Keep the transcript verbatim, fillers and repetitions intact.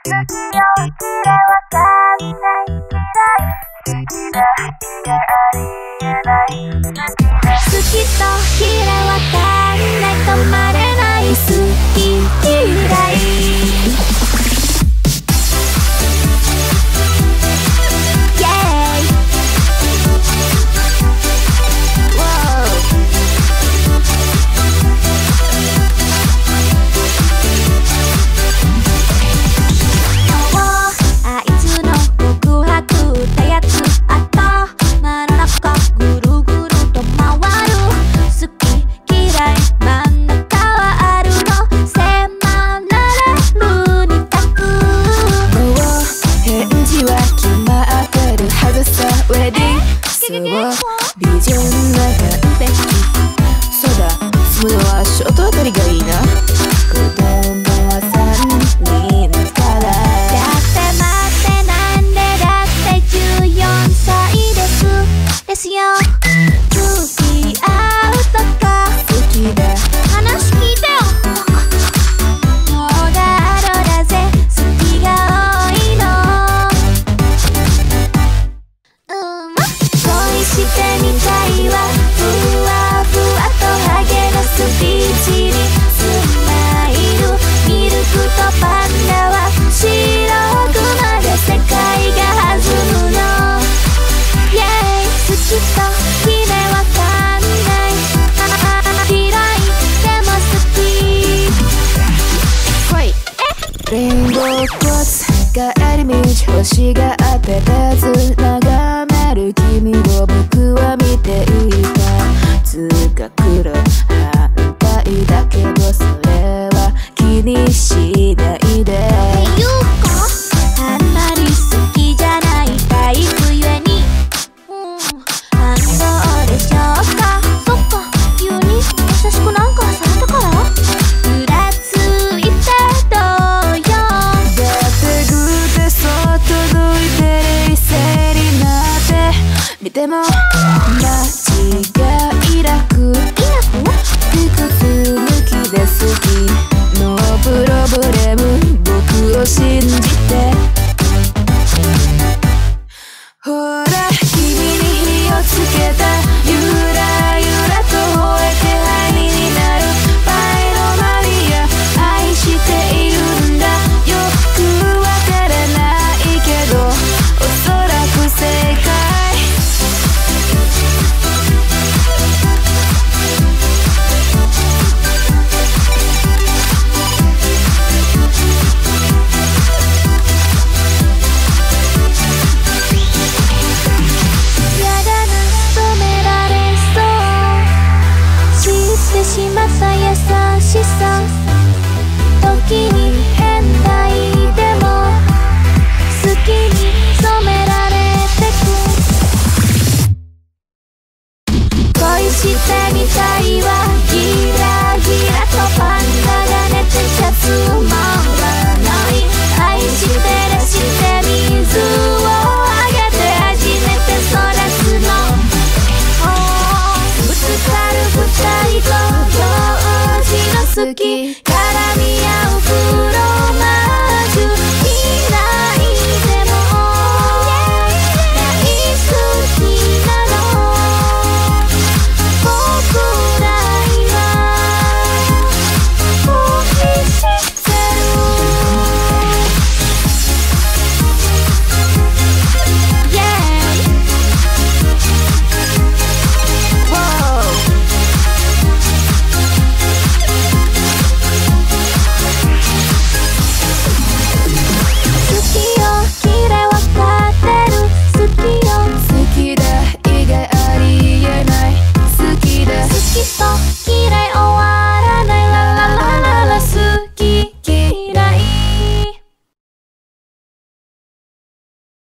星があってたず眺める君を僕は見ていた。つか黒反対だけどそれは気にしないで。 ゆうかあんまり好きじゃないタイプゆえに、うん、反動でしょうか。そっか、急に優しくなんかされたからふらついてどうよ。 だってグーでそっと抜いて冷静になって見ても間違いなくいくつ抜きで好きノープロブレム僕を信じて。ほら君に火をつけたゆらゆらと吠えて灰になるパイのマリア愛しているんだ。よくわからないけどおそらく正解。 しまった優しさ時に変態でも好きに染められてく。恋してみたいわギラギラとパンダが寝てちゃつまらない。愛してらして水をあげて初めてそらすの。ぶつかる二人と好き絡み合うフロマージュいないでも大好きなの。僕ら今恋してる Yeah Wow好きと嫌い